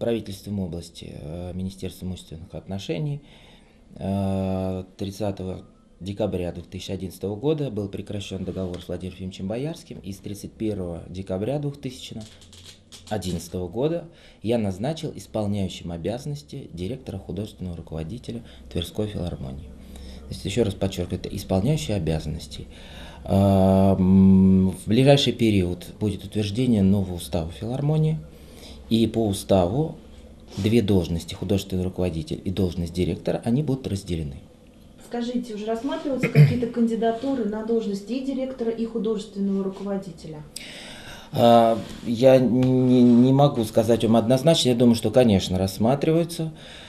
правительством области, Министерством имущественных отношений 30 декабря 2011 года был прекращен договор с Владимиром Ефимовичем Боярским, и с 31 декабря 2011 года я назначил исполняющим обязанности директора художественного руководителя Тверской филармонии. То есть, еще раз подчеркиваю, это исполняющие обязанности. В ближайший период будет утверждение нового устава филармонии, и по уставу две должности, художественный руководитель и должность директора, они будут разделены. Скажите, уже рассматриваются какие-то кандидатуры на должности и директора, и художественного руководителя? Я не могу сказать вам однозначно, я думаю, что, конечно, рассматриваются.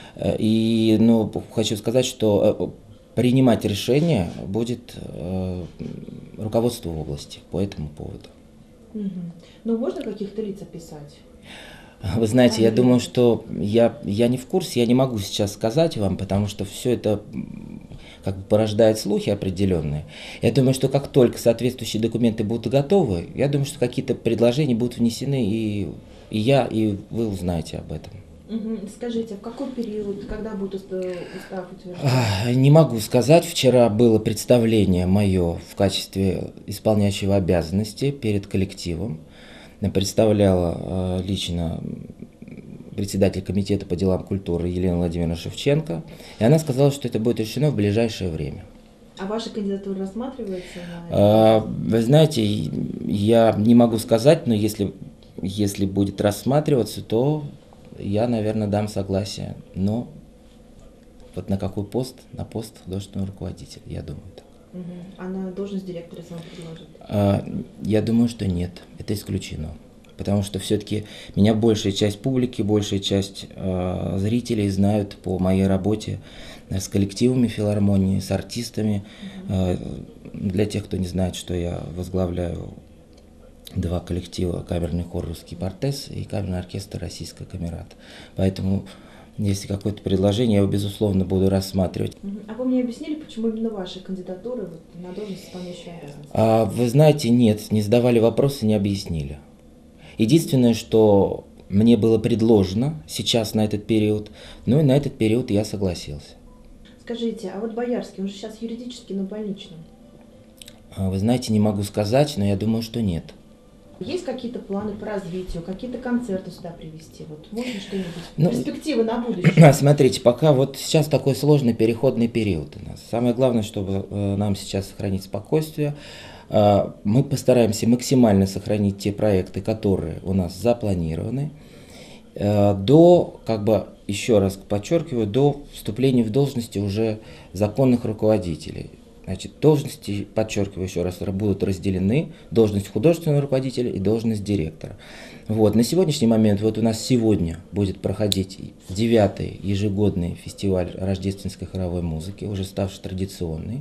И хочу сказать, что принимать решение будет руководство области по этому поводу. Ну, можно каких-то лиц описать? Вы знаете, я думаю, что я не в курсе, я не могу сейчас сказать вам, потому что все это как бы порождает слухи определенные. Я думаю, что как только соответствующие документы будут готовы, я думаю, что какие-то предложения будут внесены, и вы узнаете об этом. Скажите, в какой период, когда будет устав утвержден? Не могу сказать. Вчера было представление мое в качестве исполняющего обязанности перед коллективом. Представляла лично председатель комитета по делам культуры Елена Владимировна Шевченко, и она сказала, что это будет решено в ближайшее время. А ваша кандидатура рассматривается? Вы знаете, я не могу сказать, но если будет рассматриваться, то я, наверное, дам согласие. Но вот на какой пост? На пост художественного руководителя, я думаю так. А на должность директора вам предложат? Я думаю, что нет, это исключено. Потому что все-таки меня большая часть публики, большая часть зрителей знают по моей работе с коллективами филармонии, с артистами. Для тех, кто не знает, что я возглавляю два коллектива: камерный хор «Русский Портес» и камерный оркестр «Российская камерата». Поэтому, если какое-то предложение, я его, безусловно, буду рассматривать. А вы мне объяснили, почему именно ваша кандидатура на должность исполняющего обязанности? Вы знаете, нет, не задавали вопросы, не объяснили. Единственное, что мне было предложено сейчас на этот период, и на этот период я согласился. Скажите, а вот Боярский, он же сейчас юридически на больничном? Вы знаете, не могу сказать, но я думаю, что нет. Есть какие-то планы по развитию, какие-то концерты сюда привезти? Вот можно что-нибудь? Перспективы на будущее? Смотрите, пока вот сейчас такой сложный переходный период у нас. Самое главное, чтобы нам сейчас сохранить спокойствие. Мы постараемся максимально сохранить те проекты, которые у нас запланированы, еще раз подчеркиваю, до вступления в должности уже законных руководителей. Значит, должности, подчеркиваю еще раз, будут разделены: должность художественного руководителя и должность директора. На сегодняшний момент, у нас сегодня будет проходить 9-й ежегодный фестиваль рождественской хоровой музыки, уже ставший традиционный.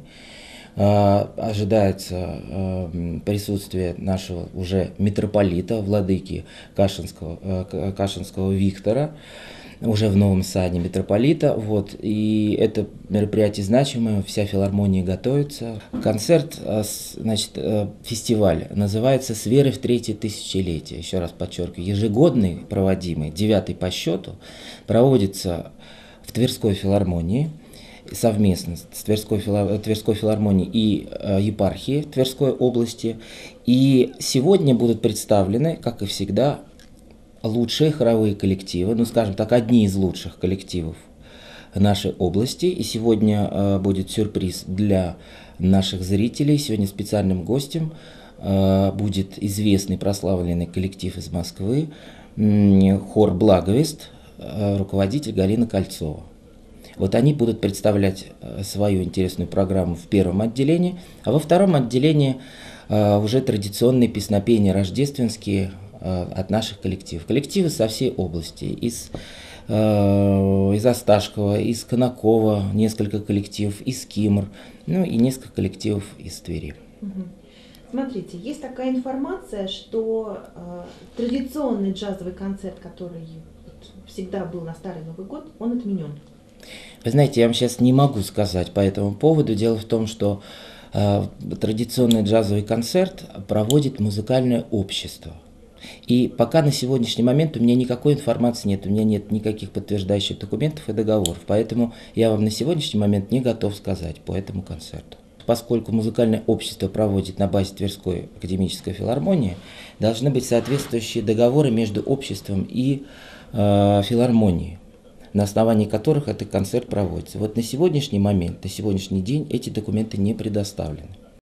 Ожидается присутствие нашего уже митрополита, владыки Кашинского Виктора, уже в новом сане митрополита. И это мероприятие значимое, вся филармония готовится. Концерт, фестиваль называется «С верой в третье тысячелетие». Еще раз подчеркиваю, ежегодный, проводимый, 9-й по счету, проводится в Тверской филармонии совместно с Тверской филармонией и епархией Тверской области. И сегодня будут представлены, как и всегда, лучшие хоровые коллективы, скажем так, одни из лучших коллективов нашей области. И сегодня будет сюрприз для наших зрителей. Сегодня специальным гостем будет известный прославленный коллектив из Москвы, хор «Благовест», руководитель Галина Кольцова. Они будут представлять свою интересную программу в первом отделении, а во втором отделении уже традиционные песнопения рождественские от наших коллективов. Коллективы со всей области, из Осташкова, из Конакова несколько коллективов, из Кимр, и несколько коллективов из Твери. Смотрите, есть такая информация, что традиционный джазовый концерт, который всегда был на Старый Новый год, он отменен. Вы знаете, я вам сейчас не могу сказать по этому поводу. Дело в том, что традиционный джазовый концерт проводит музыкальное общество. И пока на сегодняшний момент у меня никакой информации нет, у меня нет никаких подтверждающих документов и договоров, поэтому я вам на сегодняшний момент не готов сказать по этому концерту. Поскольку музыкальное общество проводит на базе Тверской академической филармонии, должны быть соответствующие договоры между обществом и филармонией, на основании которых этот концерт проводится. Вот на сегодняшний момент, на сегодняшний день эти документы не предоставлены.